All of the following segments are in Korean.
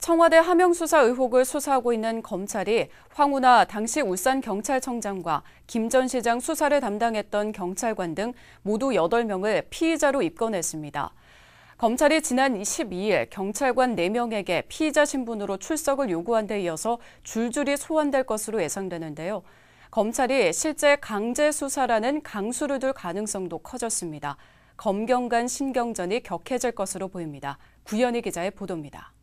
청와대 하명수사 의혹을 수사하고 있는 검찰이 황운하 당시 울산경찰청장과 김 전 시장 수사를 담당했던 경찰관 등 모두 8명을 피의자로 입건했습니다. 검찰이 지난 12일 경찰관 4명에게 피의자 신분으로 출석을 요구한 데 이어서 줄줄이 소환될 것으로 예상되는데요. 검찰이 실제 강제 수사라는 강수를 둘 가능성도 커졌습니다. 검경 간 신경전이 격해질 것으로 보입니다. 구현희 기자의 보도입니다.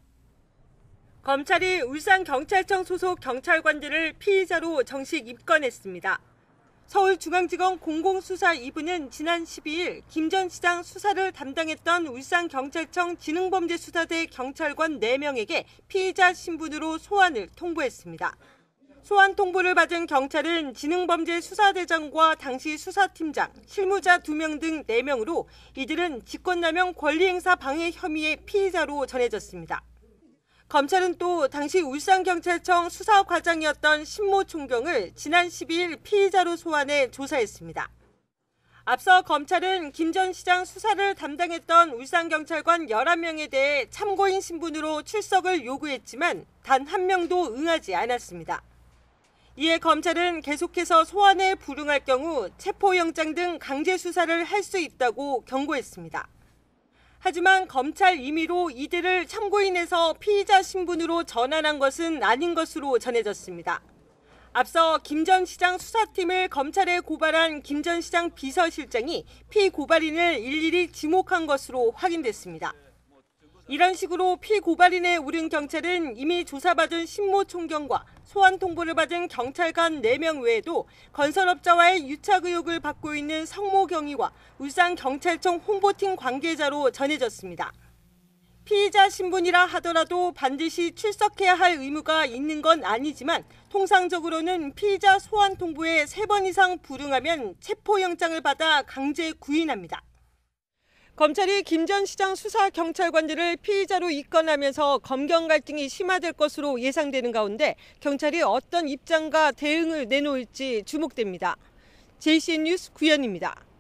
검찰이 울산경찰청 소속 경찰관들을 피의자로 정식 입건했습니다. 서울중앙지검 공공수사 2부는 지난 12일 김 전 시장 수사를 담당했던 울산경찰청 지능범죄수사대 경찰관 4명에게 피의자 신분으로 소환을 통보했습니다. 소환 통보를 받은 경찰은 지능범죄수사대장과 당시 수사팀장, 실무자 2명 등 4명으로 이들은 직권남용 권리행사 방해 혐의의 피의자로 전해졌습니다. 검찰은 또 당시 울산경찰청 수사과장이었던 신모 총경을 지난 12일 피의자로 소환해 조사했습니다. 앞서 검찰은 김 전 시장 수사를 담당했던 울산경찰관 11명에 대해 참고인 신분으로 출석을 요구했지만 단 1명도 응하지 않았습니다. 이에 검찰은 계속해서 소환에 불응할 경우 체포영장 등 강제 수사를 할 수 있다고 경고했습니다. 하지만 검찰 임의로 이들을 참고인에서 피의자 신분으로 전환한 것은 아닌 것으로 전해졌습니다. 앞서 김 전 시장 수사팀을 검찰에 고발한 김 전 시장 비서실장이 피고발인을 일일이 지목한 것으로 확인됐습니다. 이런 식으로 피고발인에 오른 경찰은 이미 조사받은 신모 총경과 소환 통보를 받은 경찰관 4명 외에도 건설업자와의 유착 의혹을 받고 있는 성모 경위와 울산경찰청 홍보팀 관계자로 전해졌습니다. 피의자 신분이라 하더라도 반드시 출석해야 할 의무가 있는 건 아니지만 통상적으로는 피의자 소환 통보에 3번 이상 불응하면 체포영장을 받아 강제 구인합니다. 검찰이 김 전 시장 수사 경찰관들을 피의자로 입건하면서 검경 갈등이 심화될 것으로 예상되는 가운데 경찰이 어떤 입장과 대응을 내놓을지 주목됩니다. JCN 뉴스 구현입니다.